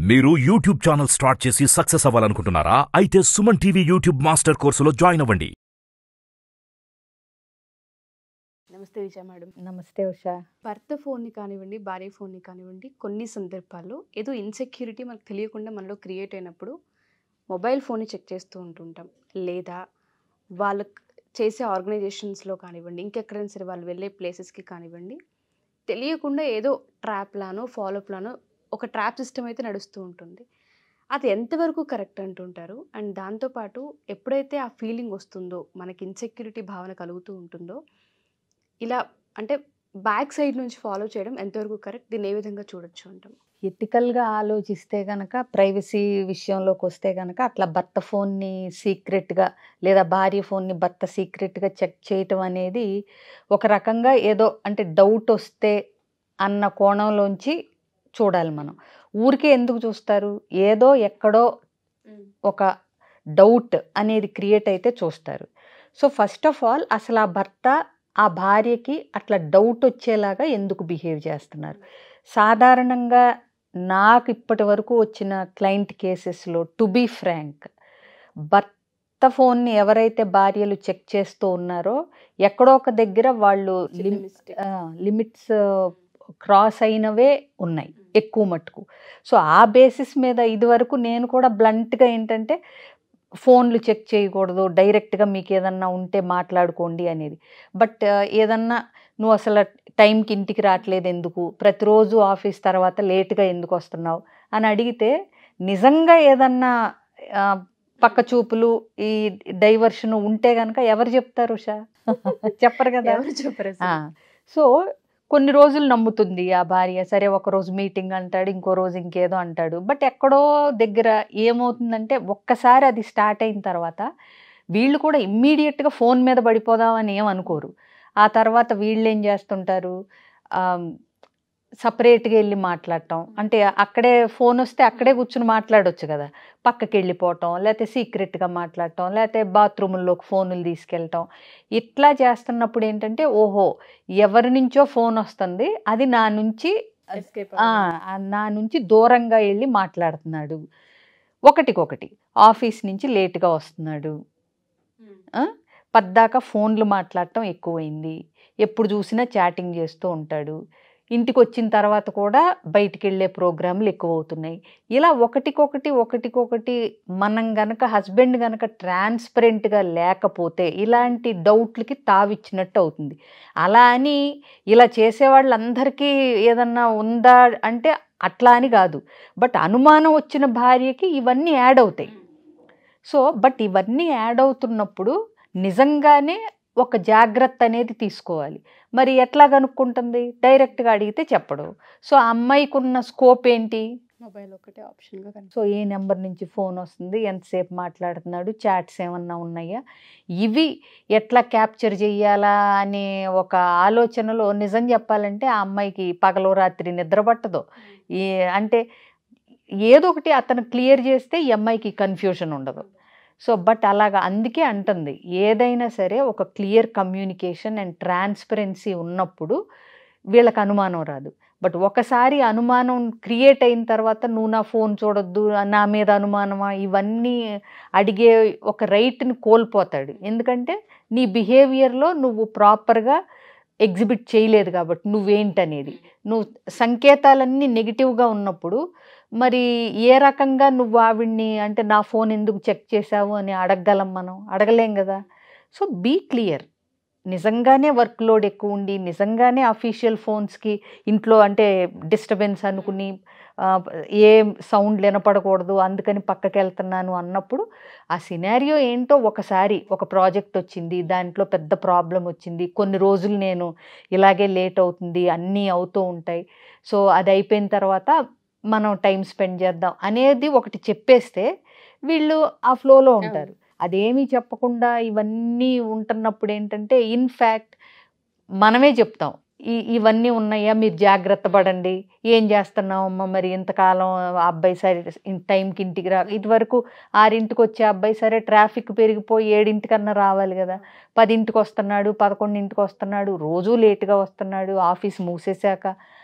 మీరు YouTube channel start చేసి success అవ్వాలనుకుంటున్నారా? అయితే సుమన్ టీవీ యూట్యూబ్ మాస్టర్ కోర్సులో జాయిన్ అవ్వండి. నమస్తే విజయ మేడం. నమస్తే ఉషా. భర్త ఫోన్ని కానివ్వండి, భార్య ఫోన్ని కానివ్వండి, కొన్ని సందర్భాల్లో ఏదో ఇన్సెక్యూరిటీ మనకు తెలియకుండా మనలో క్రియేట్ అయినప్పుడు మొబైల్ ఫోన్ని చెక్ చేస్తూ ఉంటుంటాం. లేదా వాళ్ళకు చేసే ఆర్గనైజేషన్స్లో కానివ్వండి, ఇంకెక్కడైనా సరే వాళ్ళు వెళ్ళే ప్లేసెస్కి కానివ్వండి, తెలియకుండా ఏదో ట్రాప్ ప్లానో ఫాలో ప్లానో ఒక ట్రాప్ సిస్టమ్ అయితే నడుస్తూ ఉంటుంది. అది ఎంతవరకు కరెక్ట్ అంటుంటారు? అండ్ దాంతోపాటు ఎప్పుడైతే ఆ ఫీలింగ్ వస్తుందో, మనకి ఇన్సెక్యూరిటీ భావన కలుగుతూ ఉంటుందో, ఇలా అంటే బ్యాక్ సైడ్ నుంచి ఫాలో చేయడం ఎంతవరకు కరెక్ట్? దీన్ని ఏ విధంగా చూడొచ్చు అంటాం? ఎథికల్గా ఆలోచిస్తే గనక, ప్రైవసీ విషయంలోకి వస్తే గనక, అట్లా భర్త ఫోన్ని సీక్రెట్గా లేదా భార్య ఫోన్ని భర్త సీక్రెట్గా చెక్ చేయటం అనేది ఒక రకంగా ఏదో అంటే డౌట్ వస్తే అన్న కోణంలోంచి చూడాలి మనం. ఊరికే ఎందుకు చూస్తారు? ఏదో ఎక్కడో ఒక డౌట్ అనేది క్రియేట్ అయితే చూస్తారు. సో ఫస్ట్ ఆఫ్ ఆల్ అసలు ఆ భర్త ఆ భార్యకి అట్లా డౌట్ వచ్చేలాగా ఎందుకు బిహేవ్ చేస్తున్నారు? సాధారణంగా నాకు ఇప్పటి వరకు వచ్చిన క్లయింట్ కేసెస్లో టు బీ ఫ్రాంక్, భర్త ఫోన్ని ఎవరైతే భార్యలు చెక్ చేస్తూ ఉన్నారో ఎక్కడో ఒక దగ్గర వాళ్ళు లిమిట్స్ క్రాస్ అయినవే ఉన్నాయి ఎక్కువ మట్టుకు. సో ఆ బేసిస్ మీద ఇదివరకు నేను కూడా బ్లంట్గా ఏంటంటే ఫోన్లు చెక్ చేయకూడదు, డైరెక్ట్గా మీకు ఏదన్నా ఉంటే మాట్లాడుకోండి అనేది. బట్ ఏదన్నా నువ్వు అసలు టైంకి ఇంటికి రావట్లేదు ఎందుకు, ప్రతిరోజు ఆఫీస్ తర్వాత లేట్గా ఎందుకు వస్తున్నావు అని అడిగితే నిజంగా ఏదన్నా పక్క చూపులు ఈ డైవర్షన్ ఉంటే కనుక ఎవరు చెప్తారు ఉషా? చెప్పరు కదా. సో కొన్ని రోజులు నమ్ముతుంది ఆ భార్య, సరే ఒకరోజు మీటింగ్ అంటాడు, ఇంకో రోజు ఇంకేదో అంటాడు. బట్ ఎక్కడో దగ్గర ఏమవుతుందంటే ఒక్కసారి అది స్టార్ట్ అయిన తర్వాత వీళ్ళు కూడా ఇమ్మీడియట్గా ఫోన్ మీద పడిపోదామని ఏమనుకోరు. ఆ తర్వాత వీళ్ళు ఏం చేస్తుంటారు, సపరేట్గా వెళ్ళి మాట్లాడటం, అంటే అక్కడే ఫోన్ వస్తే అక్కడే కూర్చుని మాట్లాడవచ్చు కదా, పక్కకి వెళ్ళిపోవటం, లేకపోతే సీక్రెట్గా మాట్లాడటం, లేకపోతే బాత్రూముల్లోకి ఫోనులు తీసుకెళ్ళటం. ఇట్లా చేస్తున్నప్పుడు ఏంటంటే ఓహో ఎవరి నుంచో ఫోన్ వస్తుంది, అది నా నుంచి దూరంగా వెళ్ళి మాట్లాడుతున్నాడు, ఒకటికొకటి ఆఫీస్ నుంచి లేటుగా వస్తున్నాడు, పద్దాక ఫోన్లు మాట్లాడటం ఎక్కువైంది, ఎప్పుడు చూసినా చాటింగ్ చేస్తూ ఉంటాడు, ఇంటికి వచ్చిన తర్వాత కూడా బయటికి వెళ్ళే ప్రోగ్రాంలు ఎక్కువ అవుతున్నాయి. ఇలా ఒకటికొకటి మనం గనక హస్బెండ్ గనక ట్రాన్స్పరెంట్గా లేకపోతే ఇలాంటి డౌట్లకి తావిచ్చినట్టు అవుతుంది. అలా అని ఇలా చేసేవాళ్ళందరికీ ఏదన్నా ఉందా అంటే అట్లా అని కాదు. బట్ అనుమానం వచ్చిన భార్యకి ఇవన్నీ యాడ్ అవుతాయి. సో బట్ ఇవన్నీ యాడ్ అవుతున్నప్పుడు నిజంగానే ఒక జాగ్రత్త అనేది తీసుకోవాలి. మరి ఎట్లా కనుక్కుంటుంది? డైరెక్ట్గా అడిగితే చెప్పడు. సో ఆ అమ్మాయికి ఉన్న స్కోప్ ఏంటి? మొబైల్ ఒకటే ఆప్షన్గా. సో ఏ నెంబర్ నుంచి ఫోన్ వస్తుంది, ఎంతసేపు మాట్లాడుతున్నాడు, చాట్స్ ఏమన్నా ఉన్నాయా, ఇవి ఎట్లా క్యాప్చర్ చెయ్యాలా అనే ఒక ఆలోచనలో నిజం చెప్పాలంటే ఆ అమ్మాయికి పగలు రాత్రి నిద్ర పట్టదు. అంటే ఏదో ఒకటి అతను క్లియర్ చేస్తే ఈ అమ్మాయికి కన్ఫ్యూజన్ ఉండదు. సో బట్ అలాగా అందుకే అంటుంది, ఏదైనా సరే ఒక క్లియర్ కమ్యూనికేషన్ అండ్ ట్రాన్స్పరెన్సీ ఉన్నప్పుడు వీళ్ళకి అనుమానం రాదు. బట్ ఒకసారి అనుమానం క్రియేట్ అయిన తర్వాత నువ్వు నా ఫోన్ చూడొద్దు, నా మీద అనుమానమా, ఇవన్నీ అడిగే ఒక రైట్ని కోల్పోతాడు. ఎందుకంటే నీ బిహేవియర్లో నువ్వు ప్రాపర్గా ఎగ్జిబిట్ చేయలేదు కాబట్టి నువ్వేంటనేది, నువ్వు సంకేతాలన్నీ నెగిటివ్గా ఉన్నప్పుడు మరి ఏ రకంగా నువ్వు ఆవిడ్ని అంటే నా ఫోన్ ఎందుకు చెక్ చేసావు అని అడగగలం? మనం అడగలేం కదా. So be clear. నిజంగానే వర్క్ లోడ్ ఎక్కువ ఉండి నిజంగానే అఫీషియల్ ఫోన్స్కి ఇంట్లో అంటే డిస్టర్బెన్స్ అనుకుని ఏ సౌండ్ వినపడకూడదు అందుకని పక్కకి వెళ్తున్నాను అన్నప్పుడు ఆ సినారియో ఏంటో ఒకసారి ఒక ప్రాజెక్ట్ వచ్చింది, దాంట్లో పెద్ద ప్రాబ్లం వచ్చింది, కొన్ని రోజులు నేను ఇలాగే లేట్ అవుతుంది, అన్నీ అవుతూ ఉంటాయి, సో అది అయిపోయిన తర్వాత మనం టైం స్పెండ్ చేద్దాం అనేది ఒకటి చెప్పేస్తే వీళ్ళు ఆ ఫ్లోలో ఉంటారు. అదేమీ చెప్పకుండా ఇవన్నీ ఉంటున్నప్పుడు ఏంటంటే ఇన్ఫ్యాక్ట్ మనమే చెప్తాం, ఇవన్నీ ఉన్నాయా, మీరు జాగ్రత్త పడండి, ఏం చేస్తున్నావమ్మా మరి ఇంతకాలం అబ్బాయి సరే టైంకి ఇంటికి ఇదివరకు 6ంటికి వచ్చే అబ్బాయి సరే ట్రాఫిక్ పెరిగిపోయి 7ంటికన్నా రావాలి కదా, 10ంటికి వస్తున్నాడు, 11ంటికి వస్తున్నాడు, రోజూ లేటుగా వస్తున్నాడు, ఆఫీస్ మూసేశాక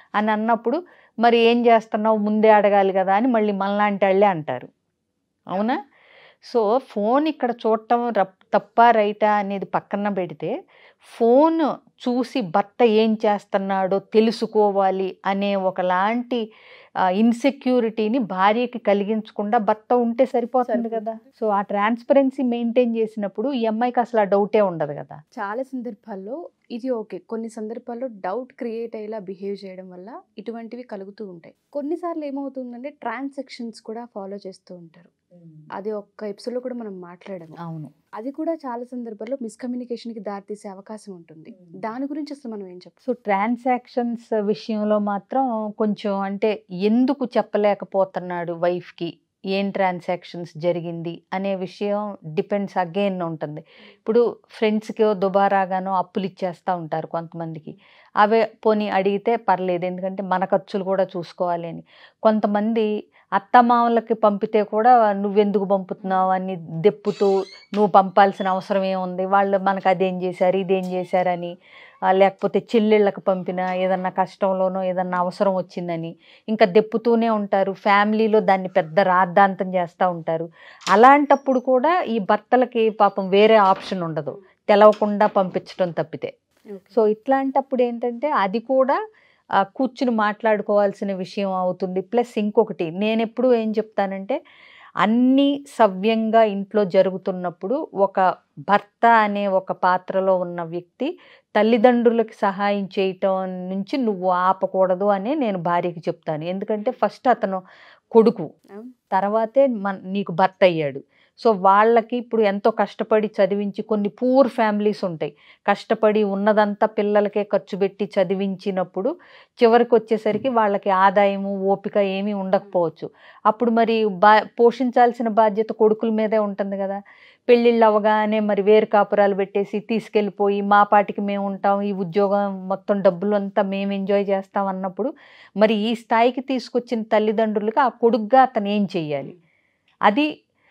అని అన్నప్పుడు మరి ఏం చేస్తున్నావు ముందే అడగాలి కదా అని మళ్ళీ మనలాంటి వాళ్ళే అంటారు. అవునా? సో ఫోన్ ఇక్కడ చూడటం తప్ప రైటా అనేది పక్కన పెడితే, ఫోన్ చూసి భర్త ఏం చేస్తున్నాడో తెలుసుకోవాలి అనే ఒకలాంటి ఇన్సెక్యూరిటీని భార్యకి కలిగించకుండా భర్త ఉంటే సరిపోతుంది కదా. సో ఆ ట్రాన్స్పరెన్సీ మెయింటైన్ చేసినప్పుడు ఈ అమ్మాయికి అసలు ఆ డౌటే ఉండదు కదా. చాలా సందర్భాల్లో ఇది ఓకే, కొన్ని సందర్భాల్లో డౌట్ క్రియేట్ అయ్యేలా బిహేవ్ చేయడం వల్ల ఇటువంటివి కలుగుతూ ఉంటాయి. కొన్నిసార్లు ఏమవుతుందంటే ట్రాన్సాక్షన్స్ కూడా ఫాలో చేస్తూ ఉంటారు. అది ఒక్క ఎపిసోడ్లో కూడా మనం మాట్లాడము. అవును, అది కూడా చాలా సందర్భాల్లో మిస్కమ్యూనికేషన్కి దారితీసే అవకాశం ఉంటుంది. దాని గురించి అసలు మనం ఏం చెప్తాం? సో ట్రాన్సాక్షన్స్ విషయంలో మాత్రం కొంచెం అంటే ఎందుకు చెప్పలేకపోతున్నాడు వైఫ్కి, ఏం ట్రాన్సాక్షన్స్ జరిగింది అనే విషయం డిపెండ్స్ అగైన్ ఉంటుంది. ఇప్పుడు ఫ్రెండ్స్కి దుబారాగానో అప్పులు ఇచ్చేస్తూ ఉంటారు కొంతమందికి. అవే పోనీ అడిగితే పర్లేదు, ఎందుకంటే మన ఖర్చులు కూడా చూసుకోవాలి అని. కొంతమంది అత్తమామలకి పంపితే కూడా నువ్వెందుకు పంపుతున్నావు అని దెప్పుతూ, నువ్వు పంపాల్సిన అవసరం ఏముంది, వాళ్ళు మనకు అదేం చేశారు ఇదేం చేశారని, లేకపోతే చెల్లెళ్ళకి పంపిన ఏదన్నా కష్టంలోనో ఏదన్నా అవసరం వచ్చిందని ఇంకా దెప్పుతూనే ఉంటారు. ఫ్యామిలీలో దాన్ని పెద్ద రాద్ధాంతం చేస్తూ ఉంటారు. అలాంటప్పుడు కూడా ఈ భర్తలకి పాపం వేరే ఆప్షన్ ఉండదు, తెలవకుండా పంపించడం తప్పితే. సో ఇట్లాంటప్పుడు ఏంటంటే అది కూడా కూర్చుని మాట్లాడుకోవాల్సిన విషయం అవుతుంది. ప్లస్ ఇంకొకటి నేను ఎప్పుడు ఏం చెప్తానంటే, అన్నీ సవ్యంగా ఇంట్లో జరుగుతున్నప్పుడు ఒక భర్త అనే ఒక పాత్రలో ఉన్న వ్యక్తి తల్లిదండ్రులకి సహాయం చేయటం నుంచి నువ్వు ఆపకూడదు అని నేను భార్యకి చెప్తాను. ఎందుకంటే ఫస్ట్ అతను కొడుకు, తర్వాతే నీకు భర్త అయ్యాడు. సో వాళ్ళకి ఇప్పుడు ఎంతో కష్టపడి చదివించి, కొన్ని పూర్ ఫ్యామిలీస్ ఉంటాయి, కష్టపడి ఉన్నదంతా పిల్లలకే ఖర్చు పెట్టి చదివించినప్పుడు చివరికి వచ్చేసరికి వాళ్ళకి ఆదాయము ఓపిక ఏమీ ఉండకపోవచ్చు. అప్పుడు మరి పోషించాల్సిన బాధ్యత కొడుకుల మీదే ఉంటుంది కదా. పెళ్ళిళ్ళు అవగానే మరి వేరు కాపురాలు పెట్టేసి తీసుకెళ్ళిపోయి మా పాటికి మేము ఉంటాం, ఈ ఉద్యోగం మొత్తం డబ్బులు అంతా మేము ఎంజాయ్ చేస్తాం అన్నప్పుడు మరి ఈ స్థాయికి తీసుకొచ్చిన తల్లిదండ్రులకి ఆ కొడుకుగా అతను ఏం చెయ్యాలి? అది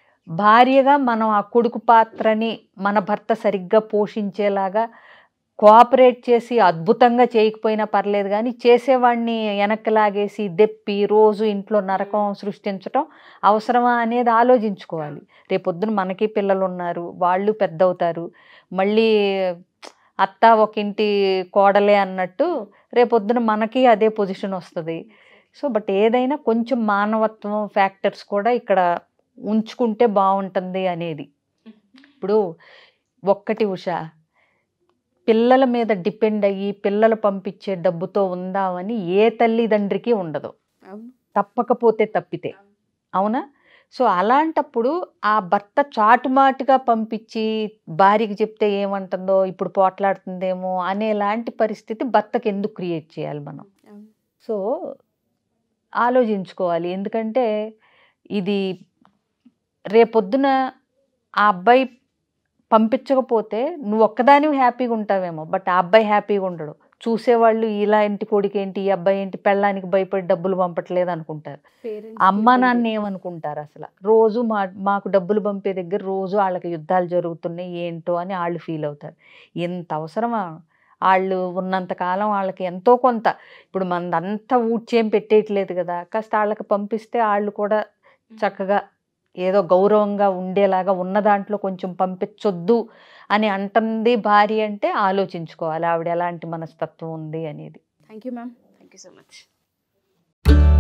భార్యగా మనం ఆ కొడుకు పాత్రని మన భర్త సరిగ్గా పోషించేలాగా కోఆపరేట్ చేసి, అద్భుతంగా చేయకపోయినా పర్లేదు కానీ చేసేవాడిని వెనక్కి లాగేసి దెప్పి రోజు ఇంట్లో నరకం సృష్టించటం అవసరమా అనేది ఆలోచించుకోవాలి. రేపొద్దున మనకి పిల్లలు ఉన్నారు, వాళ్ళు పెద్ద అవుతారు, మళ్ళీ అత్త ఒక ఇంటి కోడలే అన్నట్టు రేపొద్దున మనకి అదే పొజిషన్ వస్తుంది. సో బట్ ఏదైనా కొంచెం మానవత్వం ఫ్యాక్టర్స్ కూడా ఇక్కడ ఉంచుకుంటే బాగుంటుంది అనేది. ఇప్పుడు ఒక్కటి ఉషా, పిల్లల మీద డిపెండ్ అయ్యి పిల్లలు పంపించే డబ్బుతో ఉందామని ఏ తల్లిదండ్రికి ఉండదు, తప్పకపోతే తప్పితే. అవునా? సో అలాంటప్పుడు ఆ భర్త చాటుమాటుగా పంపించి భార్యకి చెప్తే ఏమంటుందో, ఇప్పుడు పోట్లాడుతుందేమో అనేలాంటి పరిస్థితి భర్తకి ఎందుకు క్రియేట్ చేయాలి మనం? సో ఆలోచించుకోవాలి. ఎందుకంటే ఇది రేపొద్దున ఆ అబ్బాయి పంపించకపోతే నువ్వు ఒక్కదానివి హ్యాపీగా ఉంటావేమో, బట్ ఆ అబ్బాయి హ్యాపీగా ఉండడు. చూసేవాళ్ళు ఇలా ఇంటి కొడుకు ఏంటి, ఈ అబ్బాయి ఏంటి పెళ్ళానికి భయపడి డబ్బులు పంపట్లేదు అనుకుంటారు. అమ్మ నాన్న ఏమనుకుంటారు అసలు? రోజు మాకు డబ్బులు పంపే దగ్గర రోజు వాళ్ళకి యుద్ధాలు జరుగుతున్నాయి ఏంటో అని వాళ్ళు ఫీల్ అవుతారు. ఎంత అవసరమా? వాళ్ళు ఉన్నంతకాలం వాళ్ళకి ఎంతో కొంత, ఇప్పుడు మనదంతా ఊడ్చేం పెట్టేయట్లేదు కదా, కాస్త వాళ్ళకి పంపిస్తే వాళ్ళు కూడా చక్కగా ఏదో గౌరవంగా ఉండేలాగా ఉన్న దాంట్లో కొంచెం పంపించొద్దు అని అంటుంది భార్య అంటే ఆలోచించుకోవాలి ఆవిడ ఎలాంటి మనస్తత్వం ఉంది అనేది. Thank you ma'am, thank you so much.